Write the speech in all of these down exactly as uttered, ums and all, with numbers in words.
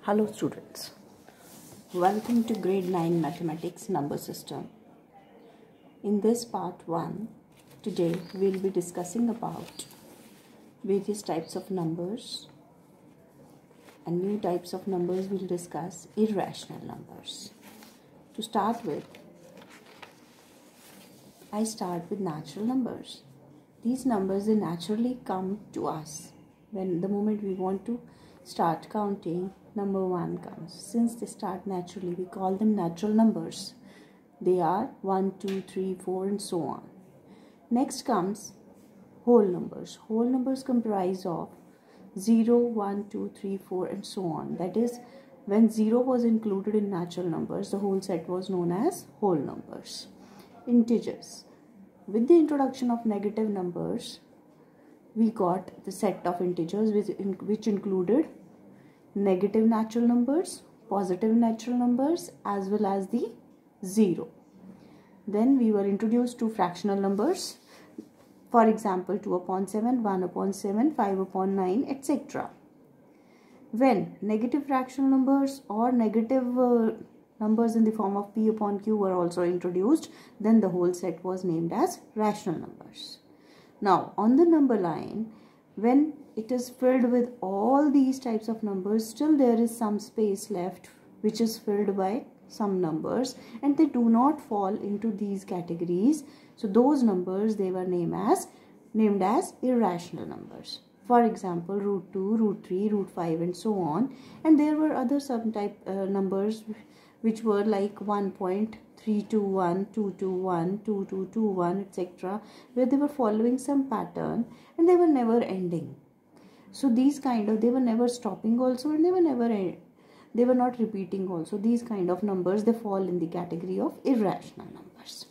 Hello students, welcome to grade nine mathematics number system. In this part one, today we will be discussing about various types of numbers, and new types of numbers we will discuss irrational numbers. To start with, I start with natural numbers. These numbers, they naturally come to us when the moment we want to start counting. Number one comes. Since they start naturally, we call them natural numbers. They are one, two, three, four and so on. Next comes whole numbers. Whole numbers comprise of zero, one, two, three, four and so on. That is, when zero was included in natural numbers, the whole set was known as whole numbers. Integers. With the introduction of negative numbers, we got the set of integers which, in, which included negative natural numbers, positive natural numbers as well as the zero. Then we were introduced to fractional numbers. For example, two upon seven, one upon seven, five upon nine, et cetera. When negative fractional numbers or negative uh, numbers in the form of p upon q were also introduced, then the whole set was named as rational numbers. Now, on the number line, when it is filled with all these types of numbers, still there is some space left which is filled by some numbers and they do not fall into these categories. So those numbers, they were named as named as irrational numbers. For example, root two, root three, root five and so on. And there were other some type uh, numbers which were like one point three two one, two two one, two two two one, et cetera, where they were following some pattern and they were never ending. So these kind of, they were never stopping also and they were never, they were not repeating also. These kind of numbers, they fall in the category of irrational numbers.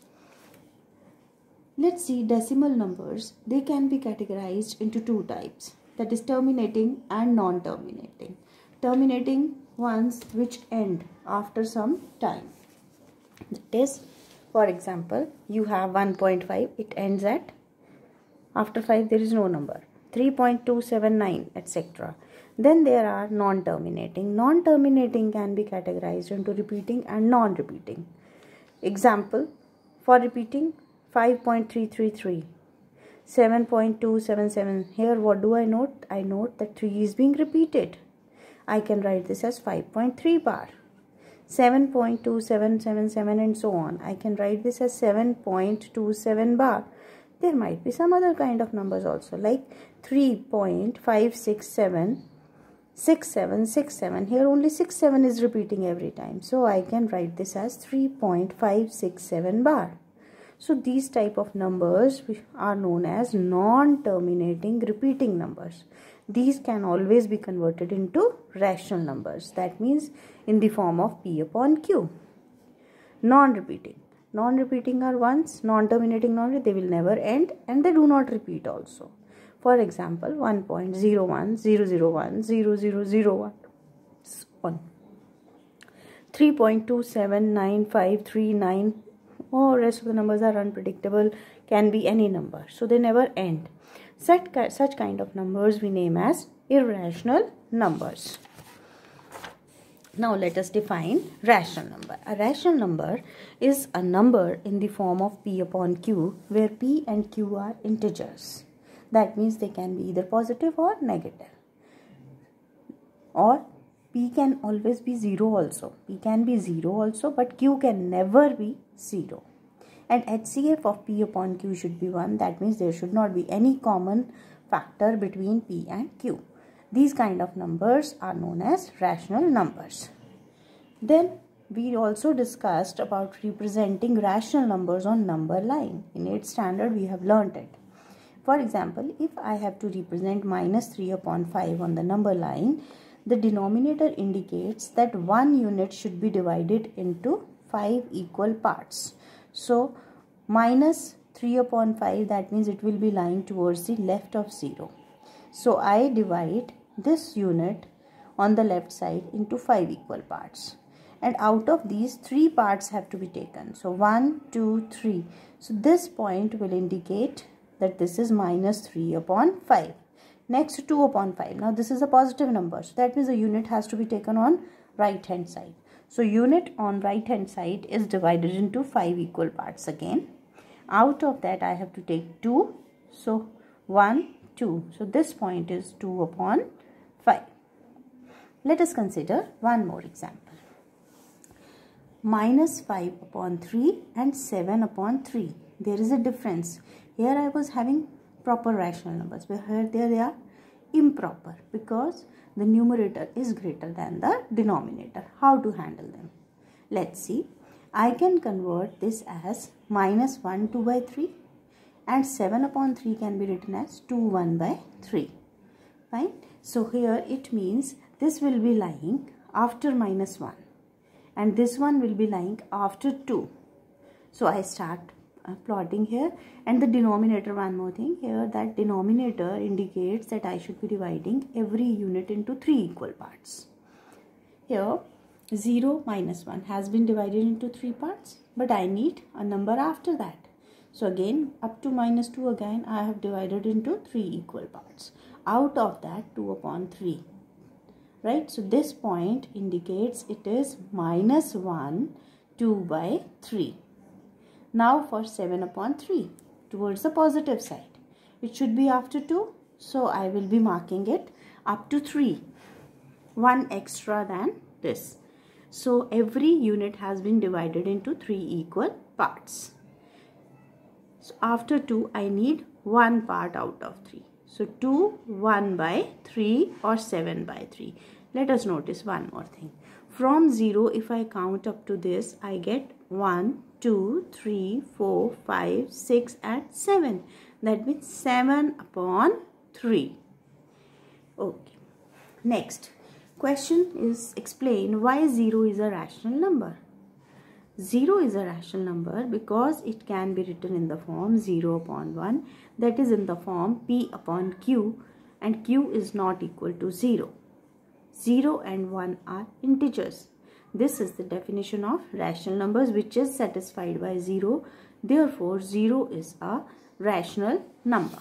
Let's see decimal numbers. They can be categorized into two types, that is terminating and non-terminating. Terminating ones which end after some time. That is, for example, you have one point five, it ends at, after five there is no number, three point two seven nine, et cetera. Then there are non-terminating. Non-terminating can be categorized into repeating and non-repeating. Example, for repeating, five point three three three, seven point two seven seven. Here what do I note? I note that three is being repeated. I can write this as five point three bar. seven point two seven seven seven and so on. I can write this as seven point two seven bar. There might be some other kind of numbers also, like three point five six seven, six seven six seven. Here only six seven is repeating every time. So I can write this as three point five six seven bar. So these type of numbers are known as non-terminating repeating numbers. These can always be converted into rational numbers. That means in the form of p upon q. Non-repeating. Non-repeating are ones, non-terminating non, they will never end and they do not repeat also. For example, one point zero one zero zero one zero zero zero one, three point two seven nine five three nine, or rest of the numbers are unpredictable, can be any number. So they never end. Such, such kind of numbers we name as irrational numbers. Now let us define rational number. A rational number is a number in the form of p upon q, where p and q are integers. That means they can be either positive or negative. Or p can always be zero also. P can be zero also, but q can never be zero. And H C F of p upon q should be one. That means there should not be any common factor between p and q. These kind of numbers are known as rational numbers. Then we also discussed about representing rational numbers on number line. In eighth standard we have learnt it. For example, if I have to represent minus three upon five on the number line, the denominator indicates that one unit should be divided into five equal parts. So minus three upon five, that means it will be lying towards the left of zero. So I divide this unit on the left side into five equal parts. And out of these, three parts have to be taken. So one, two, three. So this point will indicate that this is minus three upon five. Next, two upon five. Now this is a positive number, so that means the unit has to be taken on right hand side. So unit on right hand side is divided into five equal parts again. Out of that I have to take two. So one, two. So this point is two upon five. Let us consider one more example. Minus five upon three and seven upon three. There is a difference. Here I was having proper rational numbers, but here they are improper because the numerator is greater than the denominator. How to handle them? Let's see. I can convert this as minus one two by three, and seven upon three can be written as two one by three. Fine. So here it means this will be lying after minus one and this one will be lying after two. So I start uh, plotting here, and the denominator, one more thing here, that denominator indicates that I should be dividing every unit into three equal parts. Here zero minus one has been divided into three parts, but I need a number after that. So again up to minus two, again I have divided into three equal parts. Out of that two upon three. Right, so this point indicates it is minus one, two by three. Now for seven upon three, towards the positive side, it should be after two, so I will be marking it up to three, one extra than this. So every unit has been divided into three equal parts. So after two, I need one part out of three. So two, one by three or seven by three. Let us notice one more thing. From zero, if I count up to this, I get one, two, three, four, five, six and seven. That means seven upon three. Okay. Next question is explain why zero is a rational number. zero is a rational number because it can be written in the form zero upon one, that is in the form P upon Q, and Q is not equal to zero. zero and one are integers. This is the definition of rational numbers, which is satisfied by zero. Therefore, zero is a rational number.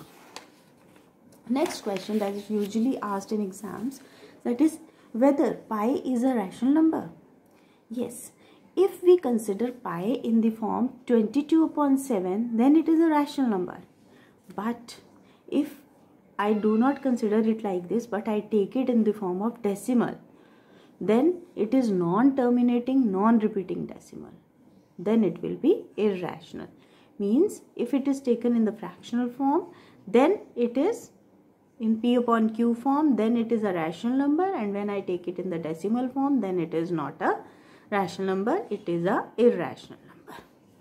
Next question that is usually asked in exams, that is whether pi is a rational number. Yes. If we consider pi in the form twenty-two upon seven, then it is a rational number. But if I do not consider it like this, but I take it in the form of decimal, then it is non-terminating, non-repeating decimal. Then it will be irrational. Means if it is taken in the fractional form, then it is in P upon Q form, then it is a rational number, and when I take it in the decimal form, then it is not a rational number, it is a irrational number.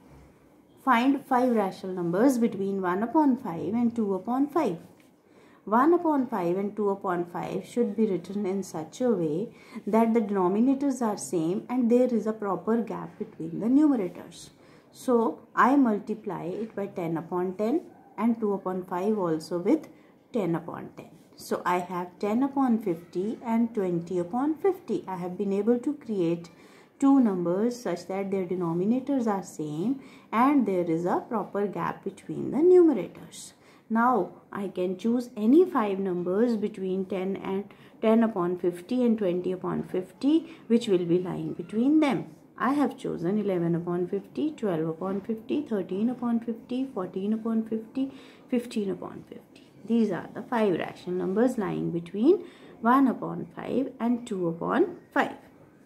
Find five rational numbers between one upon five and two upon five. one upon five and two upon five should be written in such a way that the denominators are same and there is a proper gap between the numerators. So I multiply it by ten upon ten and two upon five also with ten upon ten. So I have ten upon fifty and twenty upon fifty. I have been able to create two numbers such that their denominators are same and there is a proper gap between the numerators. Now I can choose any five numbers between ten and ten upon fifty and twenty upon fifty, which will be lying between them. I have chosen eleven upon fifty, twelve upon fifty, thirteen upon fifty, fourteen upon fifty, fifteen upon fifty. These are the five rational numbers lying between one upon five and two upon five.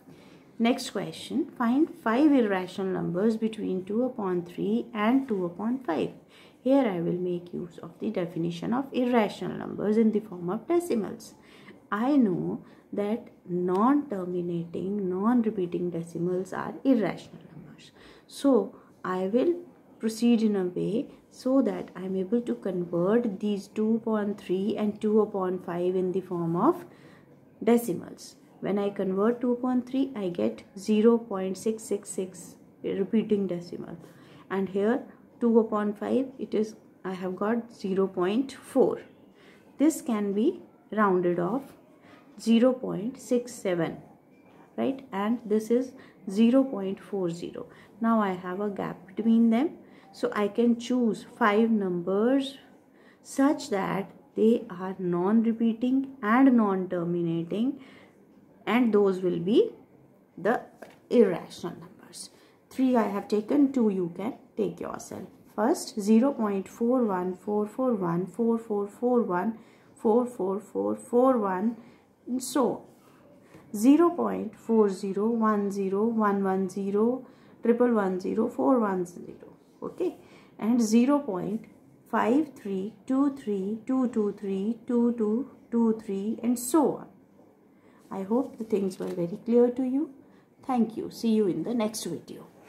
Next question, find five irrational numbers between two upon three and two upon five. Here I will make use of the definition of irrational numbers in the form of decimals. I know that non-terminating, non-repeating decimals are irrational numbers. So I will proceed in a way so that I am able to convert these two upon three and two upon five in the form of decimals. When I convert two upon three, I get zero point six six six repeating decimal. And here two upon five, it is, I have got zero point four. This can be rounded off zero point six seven, right? And this is zero point four zero. Now I have a gap between them. So I can choose five numbers such that they are non-repeating and non-terminating, and those will be the irrational numbers. three I have taken, two you can take yourself. First, zero point four one four four one four four four one four four four four one, and so on. zero point four zero one zero one one zero triple one zero four one zero, okay, and zero point five three two three two two three two two two three, and so on. I hope the things were very clear to you. Thank you. See you in the next video.